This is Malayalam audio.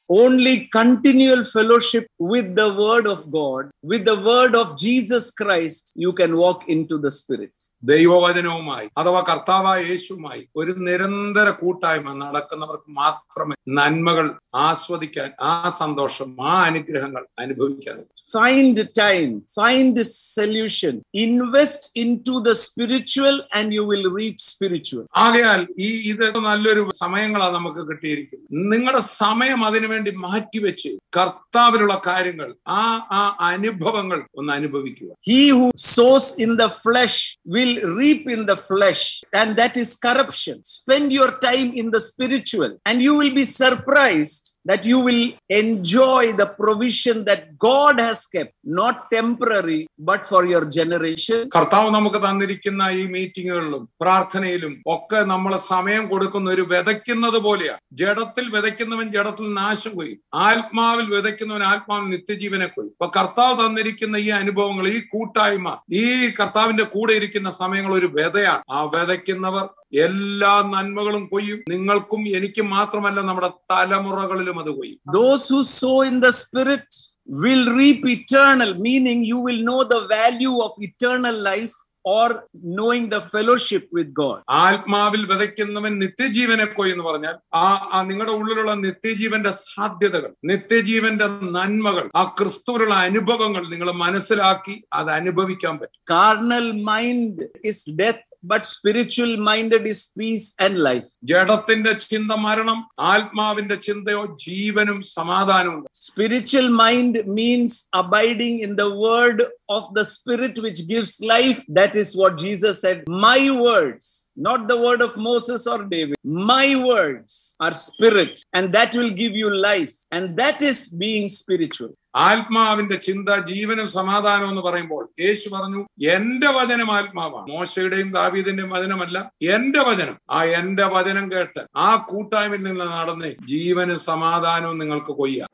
only continual fellowship with the word of God, with the word of Jesus Christ, you can walk into the Spirit. ദൈവവചനവുമായി അഥവാ കർത്താവായ യേശുവുമായി ഒരു നിരന്തര കൂട്ടായ്മ നടക്കുന്നവർക്ക് മാത്രമേ നന്മകൾ ആസ്വദിക്കാൻ, ആ സന്തോഷം, ആ അനുഗ്രഹങ്ങൾ അനുഭവിക്കാൻ. Find time, find a solution, invest into the spiritual and you will reap spiritual. ആകയാൽ ഇത് നല്ലൊരു സമയങ്ങളാണ് നമുക്ക് കിട്ടിയിരിക്കുന്നത്. നിങ്ങളുടെ സമയം അതിനുവേണ്ടി മാറ്റിവെച്ച് കർത്താവിലുള്ള കാര്യങ്ങൾ, ആ അനുഭവങ്ങൾ ഒന്ന് അനുഭവിക്കുക. He who sows in the flesh will reap in the flesh, and that is corruption. Spend your time in the spiritual and you will be surprised that you will enjoy the provision that God has kept, not temporary but for your generation. കർത്താവ് നമുക്ക് തന്നിരിക്കുന്ന ഈ മീറ്റിങ്ങുകളിലും പ്രാർത്ഥനയിലും ഒക്കെ നമ്മൾ സമയം കൊടുക്കുന്ന ഒരു വിതയ്ക്കുന്നത് പോലെയാണ്. ജഡത്തിൽ വിതയ്ക്കുന്നവൻ ജഡത്തിൽ നാശം കൊയ്യും, ആത്മാവിൽ വിതയ്ക്കുന്നവൻ ആത്മാവിൽ നിത്യജീവനെ കൊയ്യും. അപ്പൊ കർത്താവ് തന്നിരിക്കുന്ന ഈ അനുഭവങ്ങൾ, ഈ കൂട്ടായ്മ, ഈ കർത്താവിന്റെ കൂടെ ഇരിക്കുന്ന സമയങ്ങൾ ഒരു വിതയാണ്. ആ വിതയ്ക്കുന്നവർ എല്ലാ നന്മകളും കൊയ്യും. നിങ്ങൾക്കും എനിക്കും മാത്രമല്ല, നമ്മുടെ തലമുറകളിലും അത് കൊയ്യും. Those who sow in the Spirit will reap eternal, meaning you will know the value of eternal life or knowing the fellowship with God. ആത്മാവിൽ വിതയ്ക്കുന്നവൻ നിത്യജീവനെ കൊയ്യെന്ന് പറഞ്ഞാൽ നിങ്ങളുടെ ഉള്ളിലുള്ള നിത്യജീവന്റെ സാധ്യതകൾ, നിത്യജീവന്റെ നന്മകൾ, ആ ക്രിസ്തുവിലുള്ള അനുഭവങ്ങൾ നിങ്ങൾ മനസ്സിലാക്കി അത് അനുഭവിക്കാൻ പറ്റും. Carnal mind is death, but spiritual minded is peace and life. ജഡത്തിന്റെ ചിന്ത മരണം, ആത്മാവിന്റെ ചിന്തയോ ജീവനും സമാധാനവും. Spiritual mind means abiding in the word of the Spirit which gives life. That is what Jesus said. My words, not the word of Moses or David, my words are spirit and that will give you life, and that is being spiritual. ആത്മാവിന്റെ ചിന്ത ജീവനും സമാധാനം എന്ന് പറയുമ്പോൾ യേശു പറഞ്ഞു, എന്റെ വചനം ആത്മാവാണ്. മോശയുടെയും ദാവീദിന്റെയും വചനമല്ല, എന്റെ വചനം. ആ എന്റെ വചനം കേട്ട് ആ കൂട്ടായ്മയിൽ നിങ്ങൾ നടന്ന് ജീവനും സമാധാനവും നിങ്ങൾക്ക് കൊയ്യാം.